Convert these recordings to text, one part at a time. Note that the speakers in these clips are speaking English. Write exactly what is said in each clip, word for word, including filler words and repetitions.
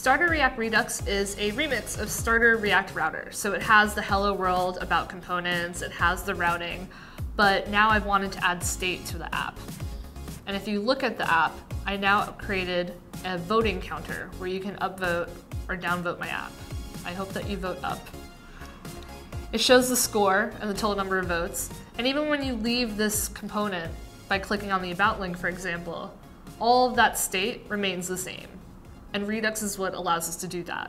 Starter React Redux is a remix of Starter React Router. So it has the hello world about components, it has the routing, but now I've wanted to add state to the app. And if you look at the app, I now created a voting counter where you can upvote or downvote my app. I hope that you vote up. It shows the score and the total number of votes. And even when you leave this component by clicking on the About link, for example, all of that state remains the same. And Redux is what allows us to do that.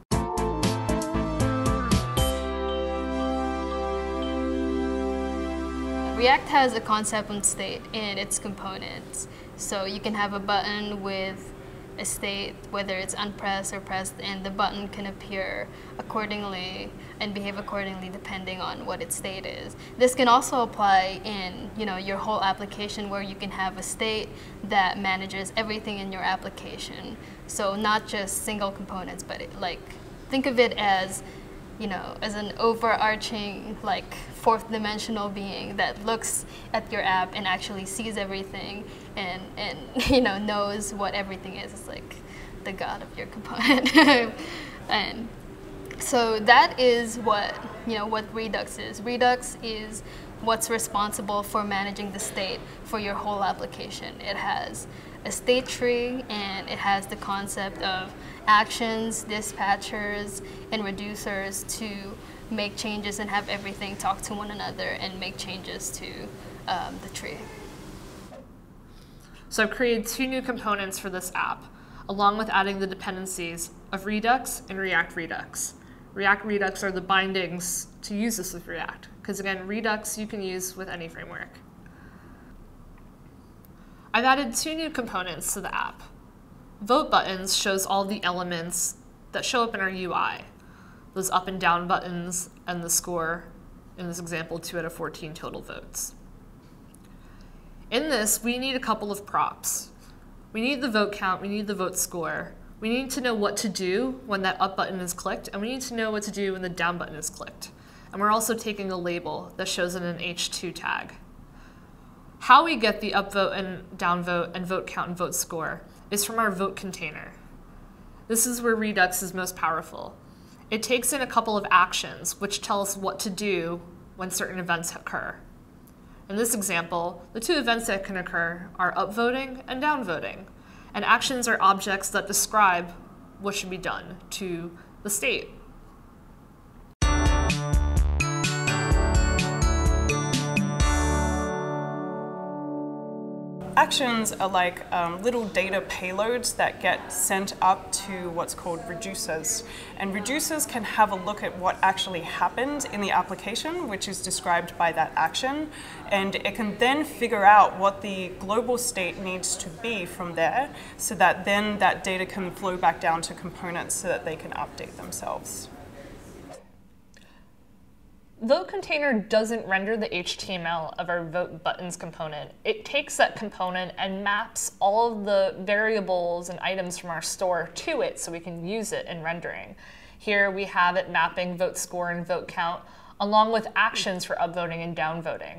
React has a concept on state in its components. So you can have a button with a state, whether it's unpressed or pressed, and the button can appear accordingly and behave accordingly depending on what its state is. This can also apply in, you know, your whole application, where you can have a state that manages everything in your application. So not just single components, but it, like, think of it as, you know, as an overarching, like, fourth dimensional being that looks at your app and actually sees everything and, and you know, knows what everything is. It's like the god of your component. And so that is what, you know, what Redux is. Redux is what's responsible for managing the state for your whole application. It has a state tree, and it has the concept of actions, dispatchers, and reducers to make changes and have everything talk to one another and make changes to um, the tree. So I've created two new components for this app, along with adding the dependencies of Redux and React Redux. React Redux are the bindings to use this with React, because again, Redux you can use with any framework. I've added two new components to the app. Vote buttons shows all the elements that show up in our U I. Those up and down buttons and the score, in this example, two out of fourteen total votes. In this, we need a couple of props. We need the vote count, we need the vote score. We need to know what to do when that up button is clicked, and we need to know what to do when the down button is clicked. And we're also taking a label that shows in an H two tag. How we get the upvote and downvote and vote count and vote score is from our vote container. This is where Redux is most powerful. It takes in a couple of actions which tell us what to do when certain events occur. In this example, the two events that can occur are upvoting and downvoting. And actions are objects that describe what should be done to the state. Actions are like um, little data payloads that get sent up to what's called reducers. And reducers can have a look at what actually happened in the application, which is described by that action. And it can then figure out what the global state needs to be from there, so that then that data can flow back down to components so that they can update themselves. Vote container doesn't render the H T M L of our vote buttons component. It takes that component and maps all of the variables and items from our store to it so we can use it in rendering. Here we have it mapping vote score and vote count, along with actions for upvoting and downvoting.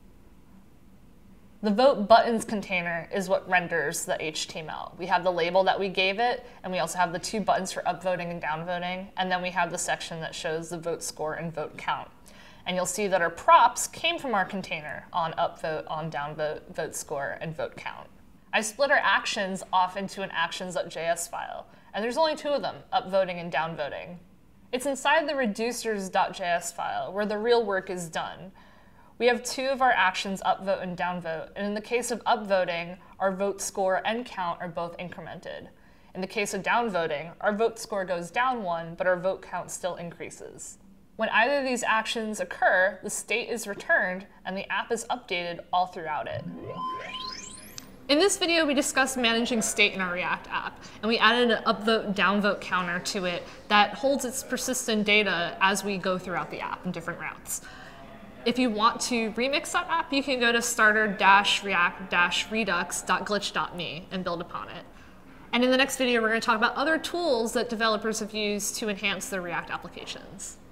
The vote buttons container is what renders the H T M L. We have the label that we gave it, and we also have the two buttons for upvoting and downvoting, and then we have the section that shows the vote score and vote count. And you'll see that our props came from our container on upvote, on downvote, vote score, and vote count. I split our actions off into an actions.js file, and there's only two of them, upvoting and downvoting. It's inside the reducers.js file where the real work is done. We have two of our actions, upvote and downvote, and in the case of upvoting, our vote score and count are both incremented. In the case of downvoting, our vote score goes down one, but our vote count still increases. When either of these actions occur, the state is returned and the app is updated all throughout it. In this video, we discussed managing state in our React app, and we added an upvote, downvote counter to it that holds its persistent data as we go throughout the app in different routes. If you want to remix that app, you can go to starter react redux dot glitch dot me and build upon it. And in the next video, we're going to talk about other tools that developers have used to enhance their React applications.